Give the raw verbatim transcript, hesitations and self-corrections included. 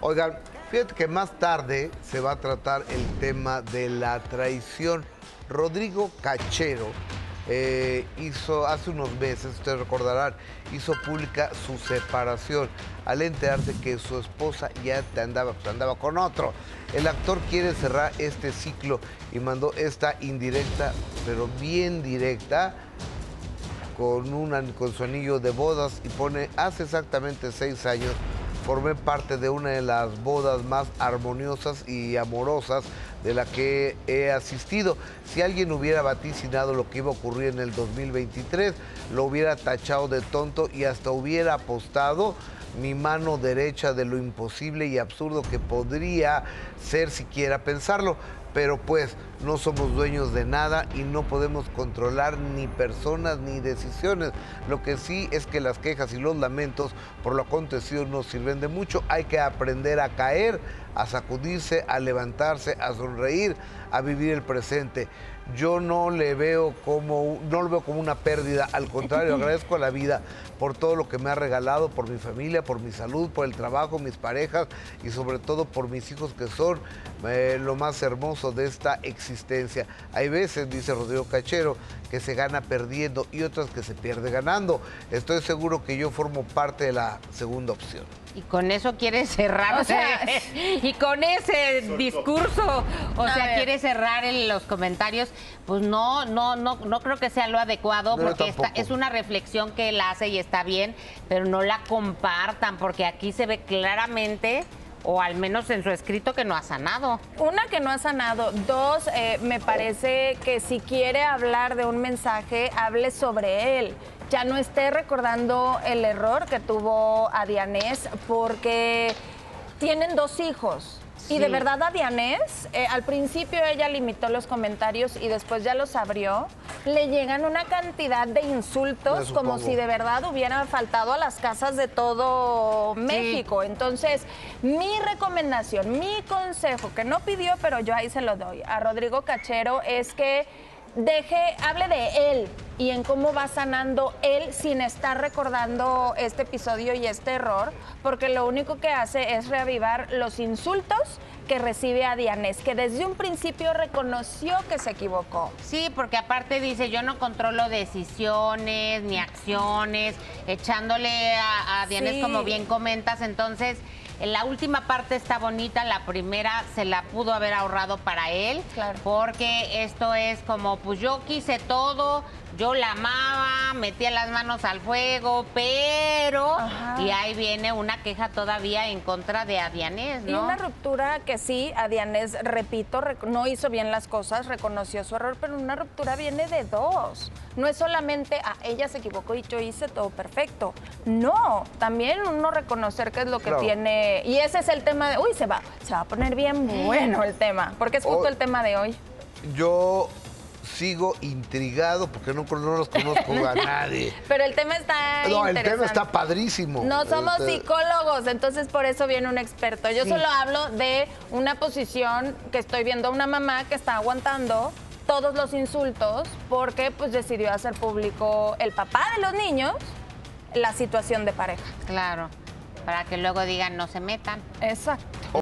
Oigan, fíjate que más tarde se va a tratar el tema de la traición. Rodrigo Cachero eh, hizo, hace unos meses, ustedes recordarán, hizo pública su separación al enterarse que su esposa ya te andaba, pues, andaba con otro. El actor quiere cerrar este ciclo y mandó esta indirecta, pero bien directa, con, una, con su anillo de bodas y pone, hace exactamente seis años, formé parte de una de las bodas más armoniosas y amorosas de la que he asistido. Si alguien hubiera vaticinado lo que iba a ocurrir en el dos mil veintitrés, lo hubiera tachado de tonto y hasta hubiera apostado mi mano derecha de lo imposible y absurdo que podría ser siquiera pensarlo. Pero pues no somos dueños de nada y no podemos controlar ni personas ni decisiones. Lo que sí es que las quejas y los lamentos por lo acontecido no sirven de mucho. Hay que aprender a caer, a sacudirse, a levantarse, a sonreír, a vivir el presente. Yo no le veo como, no lo veo como una pérdida, al contrario, agradezco a la vida por todo lo que me ha regalado, por mi familia, por mi salud, por el trabajo, mis parejas y sobre todo por mis hijos, que son eh, lo más hermoso de esta existencia. Hay veces, dice Rodrigo Cachero, que se gana perdiendo y otras que se pierde ganando. Estoy seguro que yo formo parte de la segunda opción. Y con eso quiere cerrar, o sea, y con ese discurso, o a sea, ver. quiere cerrar en los comentarios, pues no, no, no, no creo que sea lo adecuado, no, porque esta, es una reflexión que él hace y está bien, pero no la compartan, porque aquí se ve claramente, o al menos en su escrito, que no ha sanado. Una, que no ha sanado. Dos, eh, me parece que si quiere hablar de un mensaje, hable sobre él. Ya no esté recordando el error que tuvo Adianés, porque tienen dos hijos. Sí. Y de verdad a Adianés, eh, al principio ella limitó los comentarios y después ya los abrió. Le llegan una cantidad de insultos como si de verdad hubieran faltado a las casas de todo México. Sí. Entonces, mi recomendación, mi consejo, que no pidió, pero yo ahí se lo doy a Rodrigo Cachero, es que deje, hable de él y en cómo va sanando él sin estar recordando este episodio y este error, porque lo único que hace es reavivar los insultos que recibe a Adianés, que desde un principio reconoció que se equivocó. Sí, porque aparte dice, yo no controlo decisiones ni acciones, echándole a, a Adianés, sí, como bien comentas. Entonces, la última parte está bonita, la primera se la pudo haber ahorrado para él, claro, porque esto es como, pues yo quise todo, yo la amaba, metía las manos al fuego, pero... Ajá. Y ahí viene una queja todavía en contra de Adianés, ¿no? Y una ruptura que sí, Adianés, repito, no hizo bien las cosas, reconoció su error, pero una ruptura viene de dos. No es solamente, ah, ella se equivocó y yo hice todo perfecto. No, también uno reconocer qué es lo que claro. tiene. Y ese es el tema de, uy, se va, se va a poner bien bueno el tema, porque es justo oh, el tema de hoy. Yo sigo intrigado porque no, no los conozco a nadie. Pero el tema está No, el tema está padrísimo. No somos este... psicólogos, entonces por eso viene un experto. Yo sí. solo hablo de una posición que estoy viendo a una mamá que está aguantando todos los insultos porque pues decidió hacer público el papá de los niños la situación de pareja. Claro, para que luego digan no se metan. Exacto.